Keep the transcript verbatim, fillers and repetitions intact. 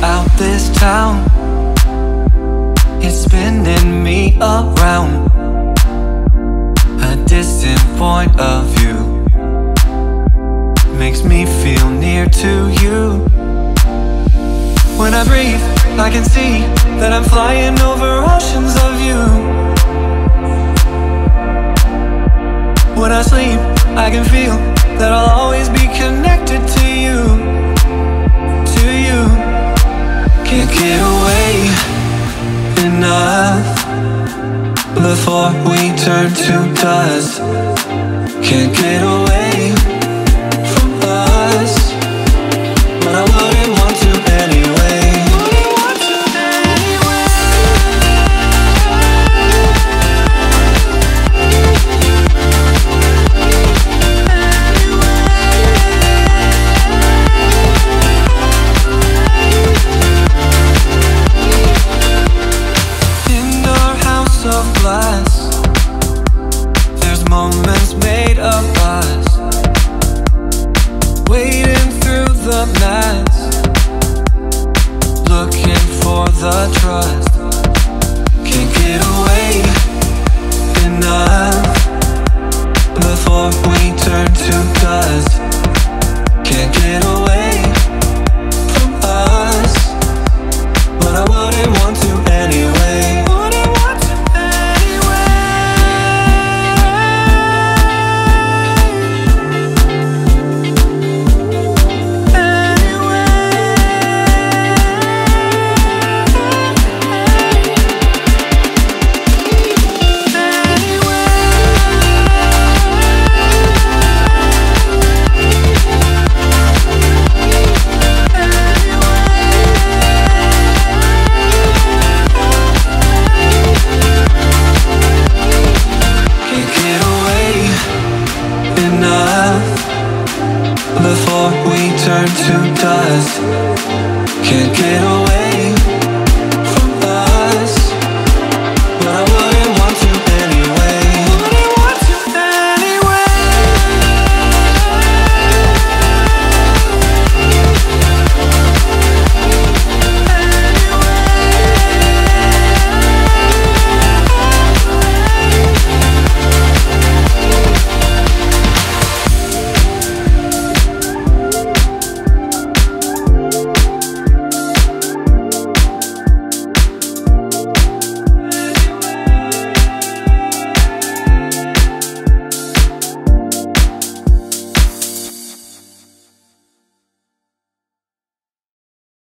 out this town. It's spinning me around. A distant point of view makes me feel near to you. When I breathe, I can see that I'm flying over oceans of you. When I sleep, I can feel that I'll always be connected to you. To you. Can't get away enough before we turn to dust. Can't get away from us, but I wouldn't want to anyway. There's moments made of us, waiting through the mass, looking for the trust. Can't get away enough before we turn to dust. Can't get away from us, but I wouldn't want to anyway. Before we turn to dust, can't get away.